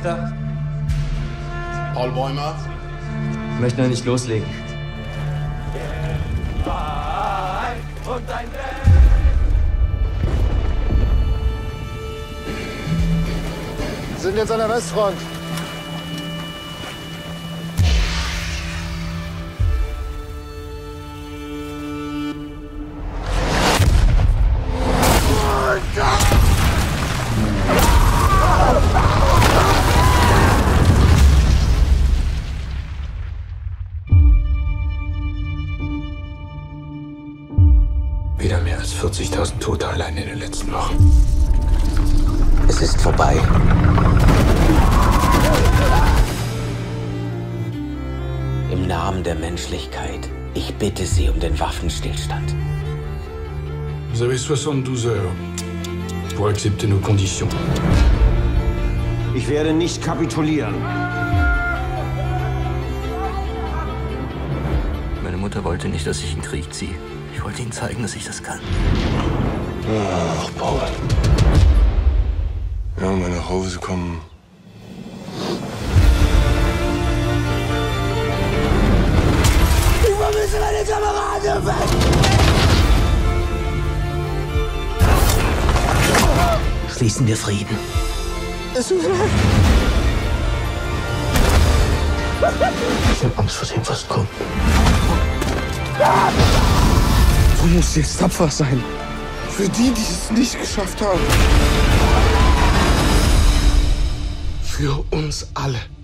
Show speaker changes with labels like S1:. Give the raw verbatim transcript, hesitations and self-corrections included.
S1: Wächter?
S2: Paul Bäumer.
S1: Ich möchte noch nicht loslegen.
S3: Und ein
S4: Wir sind jetzt an der Westfront.
S5: Wieder mehr als vierzigtausend Tote allein in den letzten Wochen.
S6: Es ist vorbei. Im Namen der Menschlichkeit, ich bitte Sie um den Waffenstillstand.
S5: Vous avez soixante-douze heures pour accepter nos conditions.
S4: Ich werde nicht kapitulieren.
S7: Meine Mutter wollte nicht, dass ich in den Krieg ziehe. Ich wollte ihnen zeigen, dass ich das kann.
S5: Ach, Paul.
S2: Ja, mal nach Hause kommen.
S4: Ich vermisse meine Kameraden weg!
S7: Schließen wir Frieden.
S4: Es tut mir leid.
S7: Ich habe Angst vor dem, was kommt.
S2: Du musst jetzt tapfer sein. Für die, die es nicht geschafft haben. Für uns alle.